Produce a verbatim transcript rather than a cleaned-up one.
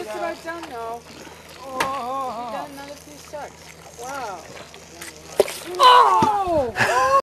just about done now. Oh. You got another